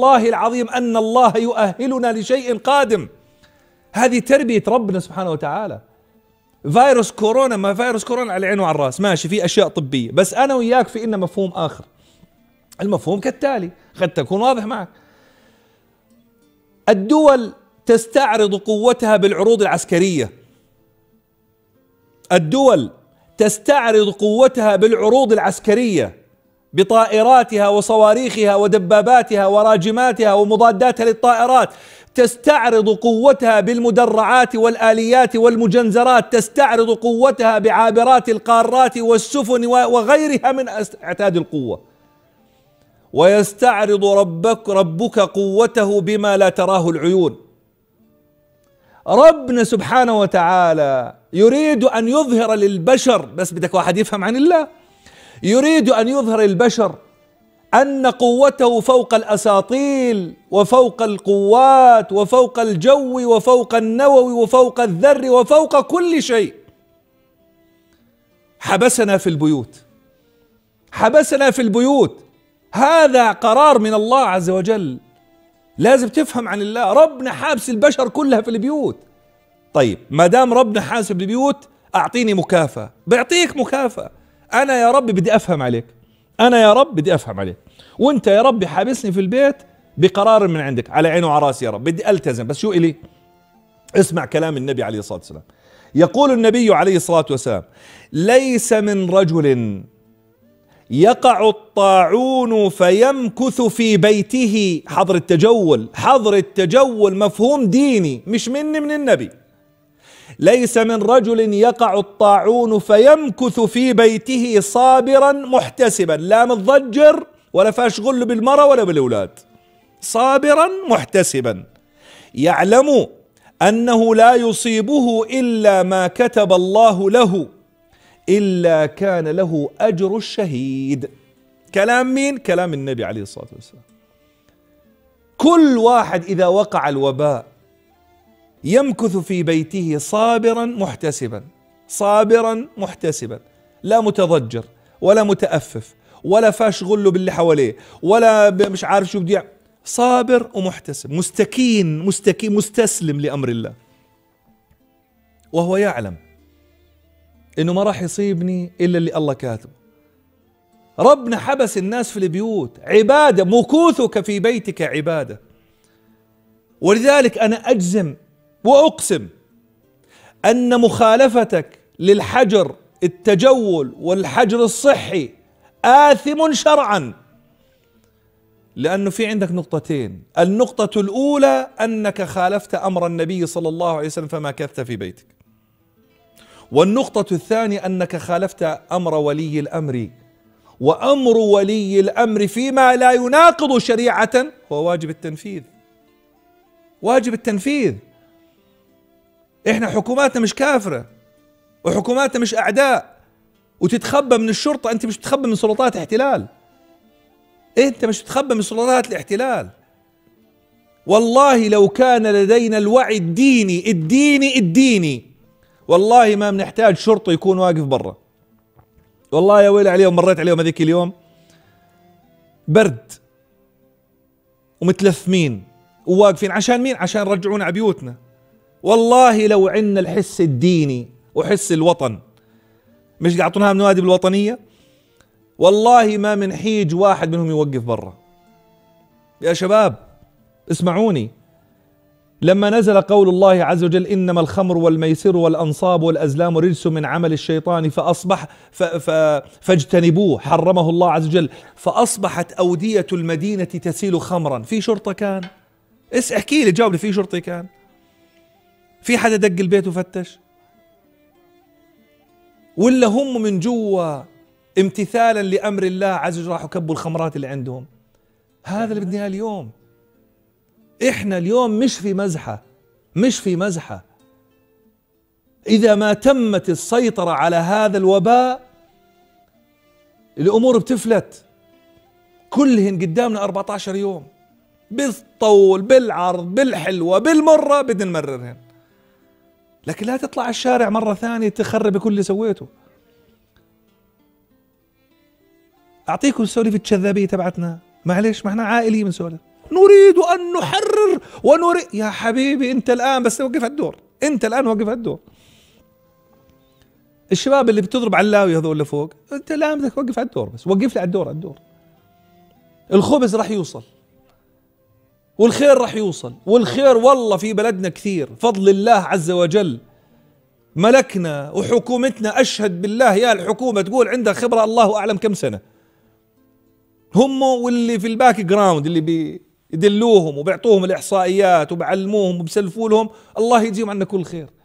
والله العظيم أن الله يؤهلنا لشيء قادم. هذه تربية ربنا سبحانه وتعالى. فيروس كورونا، ما فيروس كورونا على العين وعلى الراس، ماشي، في أشياء طبية، بس أنا وياك في إنه مفهوم آخر. المفهوم كالتالي، قد تكون واضح معك. الدول تستعرض قوتها بالعروض العسكرية. الدول تستعرض قوتها بالعروض العسكرية، بطائراتها وصواريخها ودباباتها وراجماتها ومضاداتها للطائرات. تستعرض قوتها بالمدرعات والآليات والمجنزرات. تستعرض قوتها بعابرات القارات والسفن وغيرها من أعتاد القوة. ويستعرض ربك قوته بما لا تراه العيون. ربنا سبحانه وتعالى يريد أن يظهر للبشر، بس بدك واحد يفهم عن الله، يريد أن يظهر للبشر أن قوته فوق الأساطيل وفوق القوات وفوق الجو وفوق النووي وفوق الذري وفوق كل شيء. حبسنا في البيوت، حبسنا في البيوت. هذا قرار من الله عز وجل. لازم تفهم عن الله. ربنا حابس البشر كلها في البيوت. طيب ما دام ربنا حابس البيوت، أعطيني مكافأة. بعطيك مكافأة. أنا يا رب بدي أفهم عليك، أنا يا رب بدي أفهم عليك، وأنت يا رب حابسني في البيت بقرار من عندك، على عيني وعلى راسي يا رب، بدي ألتزم. بس شو إلي؟ اسمع كلام النبي عليه الصلاة والسلام. يقول النبي عليه الصلاة والسلام: ليس من رجل يقع الطاعون فيمكث في بيته. حظر التجول، حظر التجول مفهوم ديني مش مني، من النبي. ليس من رجل يقع الطاعون فيمكث في بيته صابرا محتسبا، لا متضجر ولا فاش غل بالمرة ولا بالأولاد، صابرا محتسبا، يعلم أنه لا يصيبه إلا ما كتب الله له إلا كان له أجر الشهيد. كلام مين؟ كلام النبي عليه الصلاة والسلام. كل واحد إذا وقع الوباء يمكث في بيته صابرا محتسبا، صابرا محتسبا، لا متضجر ولا متأفف ولا فاش غله باللي حواليه ولا مش عارف شو بدي، صابر ومحتسب، مستكين مستكين مستسلم لأمر الله، وهو يعلم إنه ما راح يصيبني إلا اللي الله كاتبه. ربنا حبس الناس في البيوت، عبادة، مكوثك في بيتك عبادة. ولذلك أنا أجزم وأقسم أن مخالفتك للحجر التجول والحجر الصحي آثم شرعا، لأنه في عندك نقطتين. النقطة الأولى أنك خالفت أمر النبي صلى الله عليه وسلم فما كثت في بيتك، والنقطة الثانية أنك خالفت أمر ولي الأمر، وأمر ولي الأمر فيما لا يناقض شريعة هو واجب التنفيذ، واجب التنفيذ. إحنا حكوماتنا مش كافرة وحكوماتنا مش أعداء وتتخبى من الشرطة. أنت مش تتخبى من سلطات احتلال، أنت مش تتخبى من سلطات الاحتلال. والله لو كان لدينا الوعي الديني والله ما بنحتاج شرطة يكون واقف برا. والله يا ويلي عليهم، مريت عليهم هذيك اليوم برد ومتلثمين وواقفين عشان مين؟ عشان يرجعونا على بيوتنا. والله لو عنا الحس الديني وحس الوطن، مش يعطونها من النوادي الوطنية، والله ما من حيج واحد منهم يوقف برا. يا شباب اسمعوني، لما نزل قول الله عز وجل: إنما الخمر والميسر والأنصاب والأزلام رجس من عمل الشيطان فاجتنبوه، حرمه الله عز وجل، فأصبحت أودية المدينة تسيل خمرا. في شرطة كان؟ احكي لي، جاوب لي، في شرطة كان؟ في حدا دق البيت وفتش؟ ولا هم من جوا امتثالا لأمر الله عز وجل راحوا كبوا الخمرات اللي عندهم؟ هذا اللي بدنا اليوم. احنا اليوم مش في مزحة، مش في مزحة. إذا ما تمت السيطرة على هذا الوباء الأمور بتفلت. كلهن قدامنا 14 يوم، بالطول بالعرض بالحلوة بالمرة بدنا نمررهن، لكن لا تطلع الشارع مرة ثانية تخرب كل اللي سويته. أعطيكم السولف الشذابية تبعتنا، معلش ما احنا عائلية بنسولف نريد أن نحرر ونريد. يا حبيبي أنت الآن بس وقف على الدور، أنت الآن وقف على الدور. الشباب اللي بتضرب علاوي هذول اللي فوق، أنت الآن بدك توقف على الدور، بس وقف لي على الدور، على الدور. الخبز راح يوصل والخير راح يوصل، والخير والله في بلدنا كثير فضل الله عز وجل. ملكنا وحكومتنا أشهد بالله، يا الحكومة تقول عندها خبرة الله أعلم كم سنة، هم واللي في الباك جراوند اللي بيدلوهم وبيعطوهم الإحصائيات وبيعلموهم وبيسلفوا لهم، الله يجزيهم عنا كل خير.